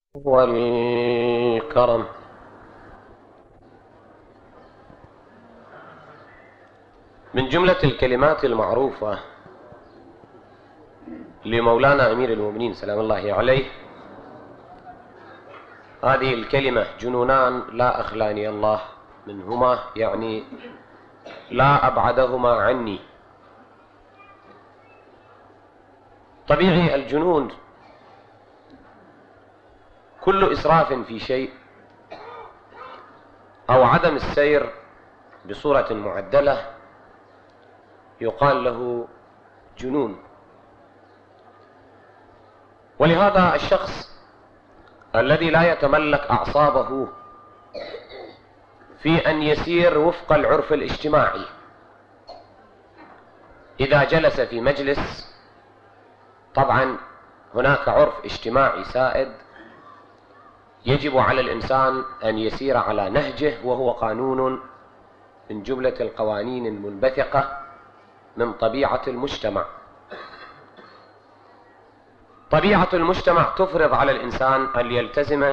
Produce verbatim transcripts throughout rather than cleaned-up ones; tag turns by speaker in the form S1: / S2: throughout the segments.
S1: والكرم. من جملة الكلمات المعروفة لمولانا أمير المؤمنين سلام الله عليه هذه الكلمة: جنونان لا أخلاني الله منهما، يعني لا أبعدهما عني. طبيعي الجنون كل إسراف في شيء أو عدم السير بصورة معدلة يقال له جنون. ولهذا الشخص الذي لا يتملك أعصابه في أن يسير وفق العرف الاجتماعي، إذا جلس في مجلس، طبعا هناك عرف اجتماعي سائد يجب على الإنسان أن يسير على نهجه، وهو قانون من جملة القوانين المنبثقة من طبيعة المجتمع. طبيعة المجتمع تفرض على الإنسان أن يلتزم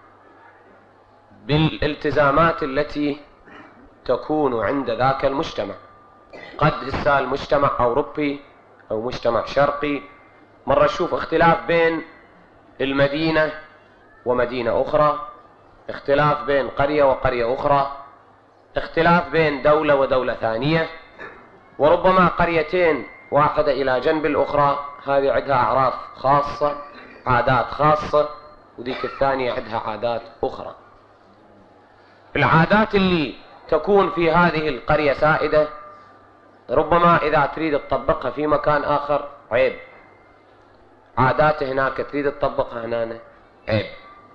S1: بالالتزامات التي تكون عند ذاك المجتمع. قد هسه المجتمع أوروبي أو مجتمع شرقي، مرة نشوف اختلاف بين المدينة ومدينة أخرى، اختلاف بين قرية وقرية أخرى، اختلاف بين دولة ودولة ثانية، وربما قريتين واحدة إلى جنب الأخرى، هذه عندها أعراف خاصة، عادات خاصة، وذيك الثانية عندها عادات أخرى. العادات اللي تكون في هذه القرية سائدة ربما إذا تريد تطبقها في مكان آخر عيب، عادات هناك تريد تطبقها هنا عيب.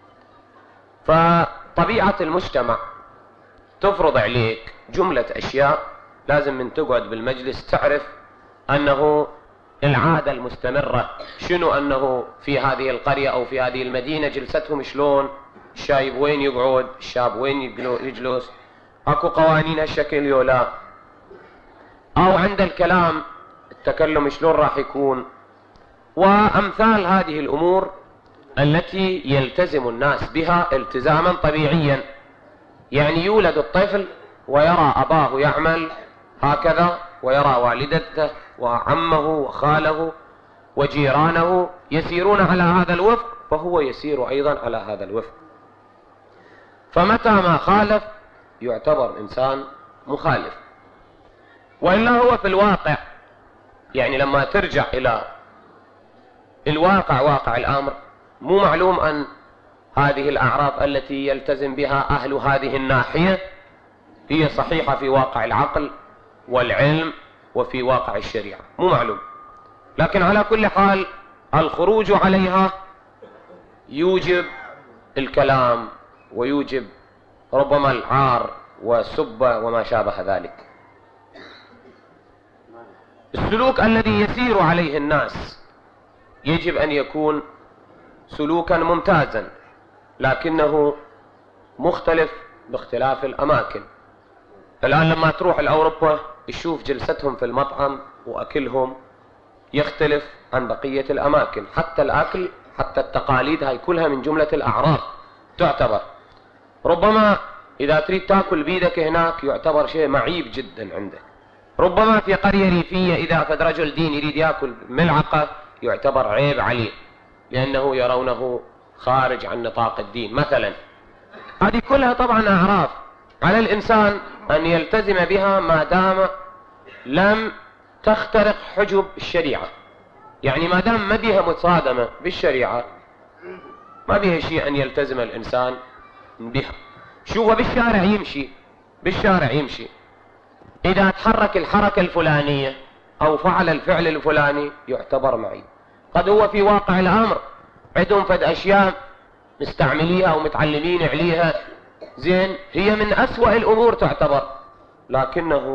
S1: فطبيعة المجتمع تفرض عليك جملة أشياء لازم من تقعد بالمجلس تعرف أنه العادة المستمرة شنو، أنه في هذه القرية أو في هذه المدينة جلستهم شلون، الشايب وين يقعد، الشاب وين يجلس، أكو قوانين هالشكل يولا، أو عند الكلام التكلم شلون راح يكون، وأمثال هذه الأمور التي يلتزم الناس بها التزاما طبيعيا. يعني يولد الطفل ويرى أباه يعمل هكذا، ويرى والدته وعمه وخاله وجيرانه يسيرون على هذا الوفق، فهو يسير أيضا على هذا الوفق. فمتى ما خالف يعتبر إنسان مخالف. وإلا هو في الواقع، يعني لما ترجع إلى الواقع، واقع الأمر، مو معلوم أن هذه الأعراف التي يلتزم بها أهل هذه الناحية هي صحيحة في واقع العقل والعلم وفي واقع الشريعة، مو معلوم. لكن على كل حال الخروج عليها يوجب الكلام ويوجب ربما العار والسب وما شابه ذلك. السلوك الذي يسير عليه الناس يجب أن يكون سلوكا ممتازا، لكنه مختلف باختلاف الأماكن. الآن لما تروح لأوروبا تشوف جلستهم في المطعم وأكلهم يختلف عن بقية الأماكن، حتى الأكل حتى التقاليد هاي كلها من جملة الأعراف تعتبر. ربما إذا تريد تأكل بيدك هناك يعتبر شيء معيب جدا عندك. ربما في قرية ريفية إذا فد رجل دين يريد يأكل ملعقة يعتبر عيب عليه، لأنه يرونه خارج عن نطاق الدين مثلا. هذه كلها طبعا أعراف على الإنسان أن يلتزم بها ما دام لم تخترق حجب الشريعة. يعني ما دام ما بها متصادمة بالشريعة ما بها شيء أن يلتزم الإنسان بها. شو بالشارع يمشي، بالشارع يمشي إذا تحرك الحركة الفلانية أو فعل الفعل الفلاني يعتبر معيب. قد هو في واقع الأمر عندهم فد أشياء مستعمليها ومتعلمين عليها زين، هي من أسوأ الأمور تعتبر، لكنه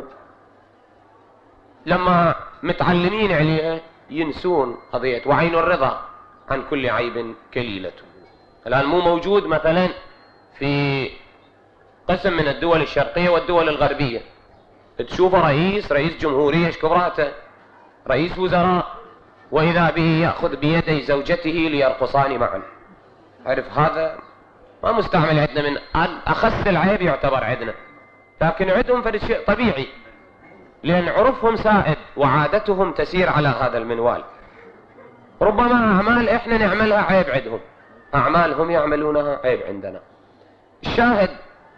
S1: لما متعلمين عليها ينسون قضية وعين الرضا عن كل عيب كليلته. الآن مو موجود مثلا في قسم من الدول الشرقية والدول الغربية تشوف رئيس رئيس جمهورية شكبراته، رئيس وزراء، وإذا به يأخذ بيدي زوجته ليرقصان معا. عرف هذا ما مستعمل عندنا، من أخس العيب يعتبر عندنا، لكن عندهم فرد شيء طبيعي، لأن عرفهم سائد وعادتهم تسير على هذا المنوال. ربما أعمال إحنا نعملها عيب عندهم، أعمالهم يعملونها عيب عندنا. الشاهد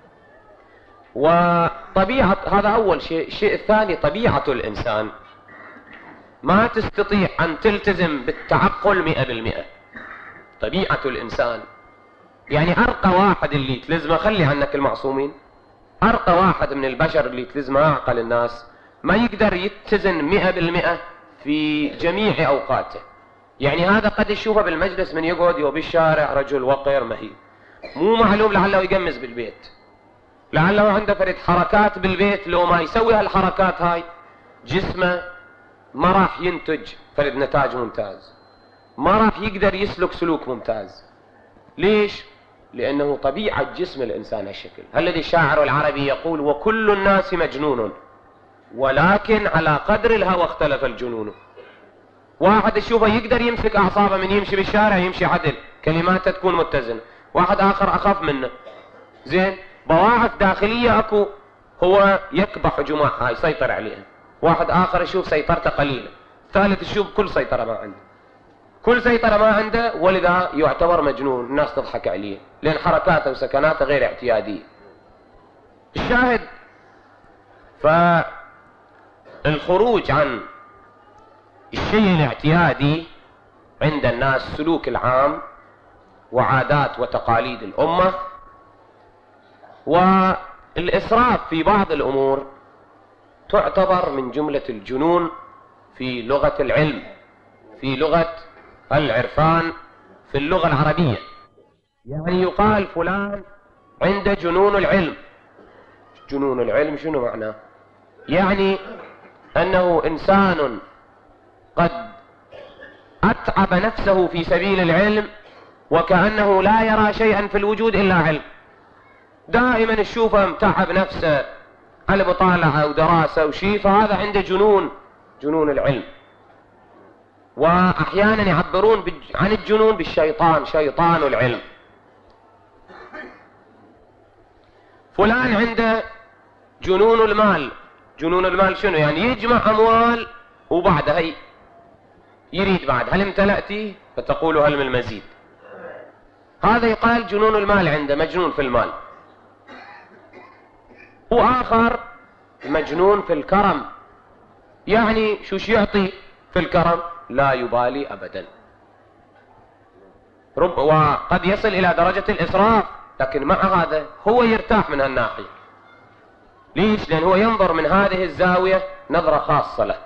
S1: وطبيعة، هذا أول شيء. الشيء الثاني طبيعة الإنسان ما تستطيع أن تلتزم بالتعقل مئة بالمئة. طبيعة الإنسان يعني أرقى واحد اللي تلزمه، خلي عنك المعصومين، أرقى واحد من البشر اللي تلزمه أعقل الناس ما يقدر يتزن مئة بالمئة في جميع أوقاته. يعني هذا قد يشوفه بالمجلس من يقعد وبالشارع رجل وقر مهيب، مو معلوم لعله يقمز بالبيت، لعله عنده فرد حركات بالبيت لو ما يسوي هالحركات هاي جسمه ما راح ينتج فرد نتاج ممتاز، ما راح يقدر يسلك سلوك ممتاز. ليش؟ لأنه طبيعة جسم الإنسان هالشكل. الذي الشاعر العربي يقول: وكل الناس مجنون ولكن على قدر الهوى اختلف الجنون. واحد تشوفه يقدر يمسك أعصابه من يمشي بالشارع يمشي عدل، كلماته تكون متزنة. واحد آخر أخف منه، زين، بواعث داخلية أكو هو يكبح جماحها يسيطر عليها. واحد آخر يشوف سيطرته قليلة، ثالث يشوف كل سيطرة ما عنده، كل سيطرة ما عنده، ولذا يعتبر مجنون، الناس تضحك عليه لأن حركاته وسكناته غير اعتيادية. الشاهد، فالخروج عن الشيء الاعتيادي عند الناس، سلوك العام وعادات وتقاليد الأمة، والإسراف في بعض الأمور تعتبر من جملة الجنون في لغة العلم، في لغة العرفان، في اللغة العربية. يعني يقال فلان عنده جنون العلم. جنون العلم شنو معناه؟ يعني أنه إنسان قد أتعب نفسه في سبيل العلم وكأنه لا يرى شيئا في الوجود إلا علم، دائما تشوفه متعب نفسه على مطالعة ودراسة وشيء، فهذا عنده جنون، جنون العلم. وأحيانا يعبرون عن الجنون بالشيطان، شيطان العلم. فلان عنده جنون المال. جنون المال شنو؟ يعني يجمع أموال وبعدها يريد بعد هل امتلأتي فتقول هل من المزيد. هذا يقال جنون المال، عنده مجنون في المال. وآخر مجنون في الكرم، يعني شوش يعطي في الكرم لا يبالي أبدا، رب وقد يصل إلى درجة الإسراف، لكن مع هذا هو يرتاح من هالناحية. ليش؟ لأن هو ينظر من هذه الزاوية نظرة خاصة له،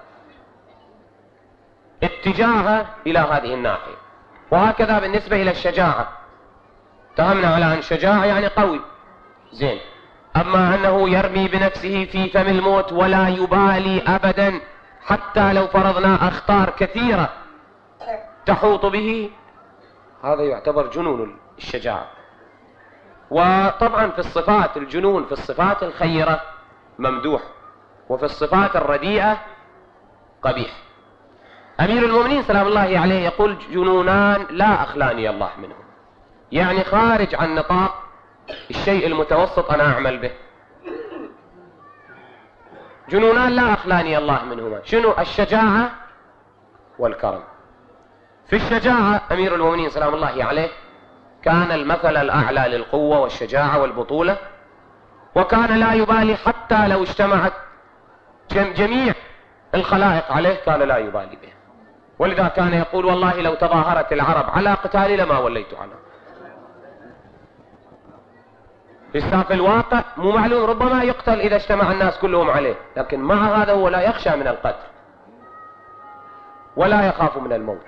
S1: اتجاهه إلى هذه الناحية. وهكذا بالنسبة إلى الشجاعة، اتهمنا على أن شجاعة يعني قوي، زين، أما أنه يرمي بنفسه في فم الموت ولا يبالي أبدا، حتى لو فرضنا أخطار كثيرة تحوط به، هذا يعتبر جنون الشجاعة. وطبعا في الصفات، الجنون في الصفات الخيرة ممدوح، وفي الصفات الرديئة قبيح. أمير المؤمنين سلام الله عليه يقول: جنونان لا أخلاني الله منهم، يعني خارج عن نطاق الشيء المتوسط أنا أعمل به. جنونان لا أخلاني الله منهما، شنو؟ الشجاعة والكرم. في الشجاعة أمير المؤمنين سلام الله عليه كان المثل الأعلى للقوة والشجاعة والبطولة، وكان لا يبالي حتى لو اجتمعت جميع الخلائق عليه كان لا يبالي به. ولذا كان يقول: والله لو تظاهرت العرب على قتالي لما وليت عنه. في الواقع مو معلوم، ربما يقتل إذا اجتمع الناس كلهم عليه، لكن مع هذا هو لا يخشى من القتل ولا يخاف من الموت.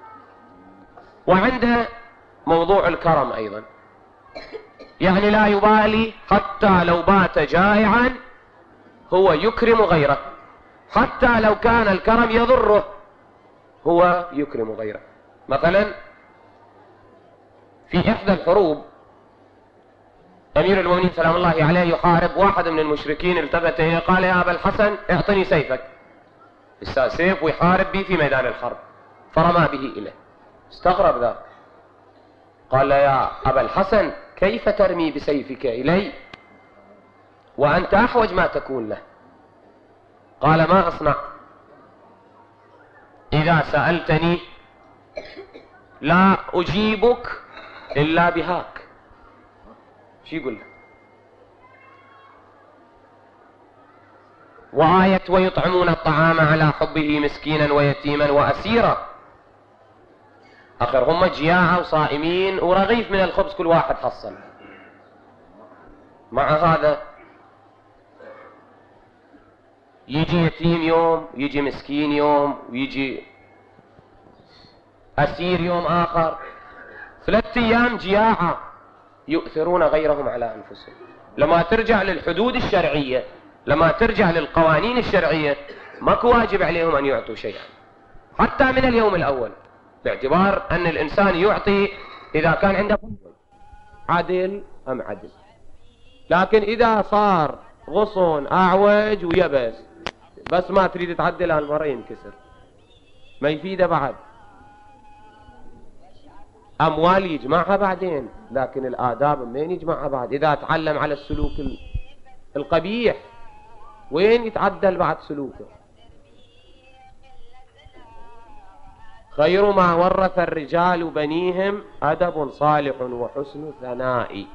S1: وعنده موضوع الكرم أيضا، يعني لا يبالي حتى لو بات جائعا هو يكرم غيره، حتى لو كان الكرم يضره هو يكرم غيره. مثلا في إحدى الحروب أمير المؤمنين سلام الله عليه يحارب واحد من المشركين، التفت إليه قال: يا أبا الحسن اعطني سيفك. سيف ويحارب به في ميدان الحرب، فرمى به إليه. استغرب ذاك، قال يا أبا الحسن كيف ترمي بسيفك إلي وأنت أحوج ما تكون له؟ قال ما أصنع؟ إذا سألتني لا أجيبك إلا بهاك. شو يقول له؟ وآية ويطعمون الطعام على حبه مسكينا ويتيما وأسيرا. آخر هم جياعة وصائمين ورغيف من الخبز كل واحد حصل. مع هذا يجي يتيم يوم ويجي مسكين يوم ويجي أسير يوم آخر. ثلاثة أيام جياعة يؤثرون غيرهم على أنفسهم. لما ترجع للحدود الشرعية، لما ترجع للقوانين الشرعية، ماكو واجب عليهم أن يعطوا شيئا حتى من اليوم الأول، باعتبار أن الإنسان يعطي إذا كان عنده عدل أم عدل. لكن إذا صار غصن أعوج ويبس بس ما تريد تعدل المرة ينكسر، ما يفيده بعد. أموال يجمعها بعدين، لكن الآداب منين يجمعها بعد؟ إذا تعلم على السلوك القبيح وين يتعدل بعد سلوكه؟ خير ما ورث الرجال بنيهم أدب صالح وحسن ثناء.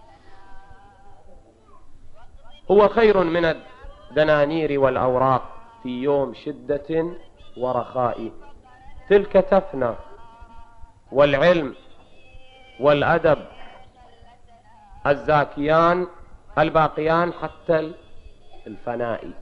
S1: هو خير من الدنانير والأوراق في يوم شدة ورخاء. تلك تفنى، والعلم والأدب الزاكيان الباقيان حتى الفناء.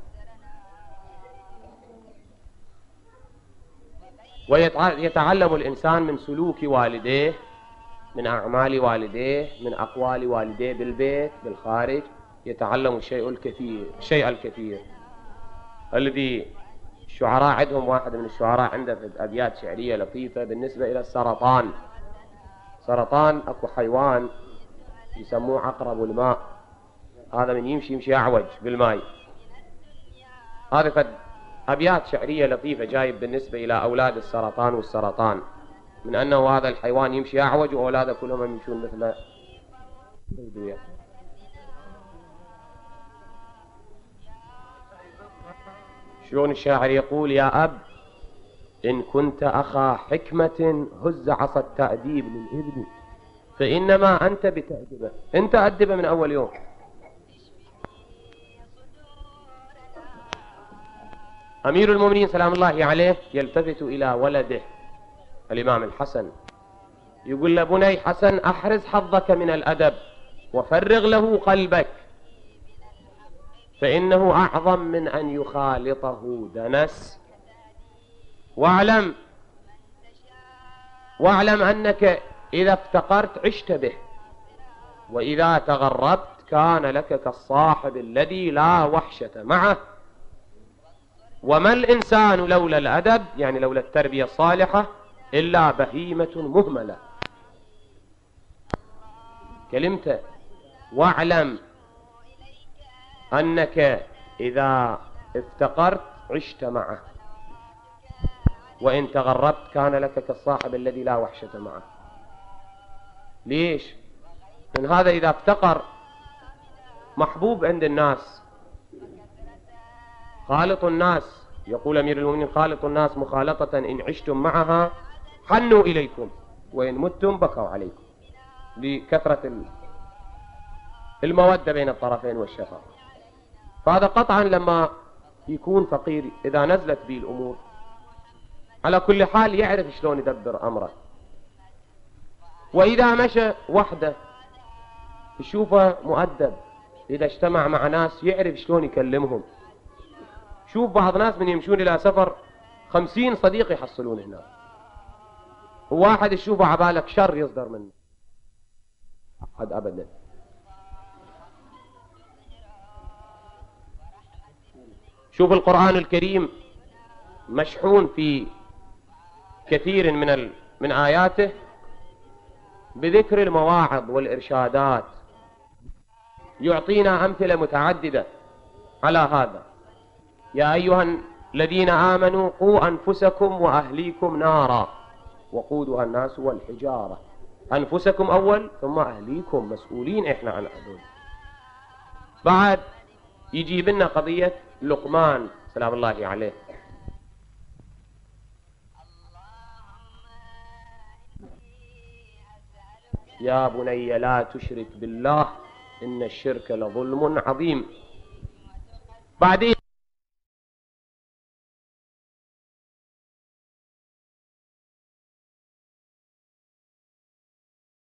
S1: ويتعلم الإنسان من سلوك والديه، من أعمال والديه، من أقوال والديه بالبيت بالخارج، يتعلم الشيء الكثير الشيء الكثير. الذي الشعراء عندهم واحد من الشعراء عنده أبيات شعرية لطيفة بالنسبة إلى السرطان. سرطان أكو حيوان يسموه عقرب الماء، هذا من يمشي يمشي أعوج بالماء. هذا فد أبيات شعرية لطيفة جايب بالنسبة إلى أولاد السرطان والسرطان، من أنه هذا الحيوان يمشي أعوج وأولاده كلهم يمشون مثل البيئة. شلون الشاعر يقول: يا أب إن كنت أخا حكمة هز عصا التأديب للابن، فإنما أنت بتأدبه، أنت أدبه من أول يوم. أمير المؤمنين سلام الله عليه يلتفت إلى ولده الإمام الحسن، يقول له: بني حسن أحرز حظك من الأدب وفرغ له قلبك، فإنه أعظم من أن يخالطه دنس. واعلم واعلم أنك إذا افتقرت عشت به، وإذا تغربت كان لك كالصاحب الذي لا وحشة معه. وما الإنسان لولا الأدب، يعني لولا التربية الصالحة، إلا بهيمة مهملة. كلمته: واعلم أنك إذا افتقرت عشت معه، وإن تغربت كان لك كالصاحب الذي لا وحشة معه. ليش؟ من هذا إذا افتقر محبوب عند الناس، خالط الناس. يقول أمير المؤمنين: خالط الناس مخالطة إن عشتم معها حنوا إليكم وإن متم بكوا عليكم، لكثرة المودة بين الطرفين والشفاء. فهذا قطعا لما يكون فقير إذا نزلت به الأمور على كل حال يعرف شلون يدبر أمره. وإذا مشى وحده يشوفه مؤدب، إذا اجتمع مع ناس يعرف شلون يكلمهم. شوف بعض ناس من يمشون إلى سفر خمسين صديق يحصلون هنا، وواحد يشوفه عبالك شر يصدر منه أحد أبدا. شوف القرآن الكريم مشحون في كثير من ال... من آياته بذكر المواعظ والإرشادات، يعطينا أمثلة متعددة على هذا. يا أيها الذين آمنوا قوا أنفسكم وأهليكم نارا وقودها الناس والحجارة أنفسكم أول ثم أهليكم، مسؤولين إحنا عن هذول. بعد يجيب لنا قضية لقمان سلام الله عليه. يا بني لا تشرك بالله إن الشرك لظلم عظيم. بعدين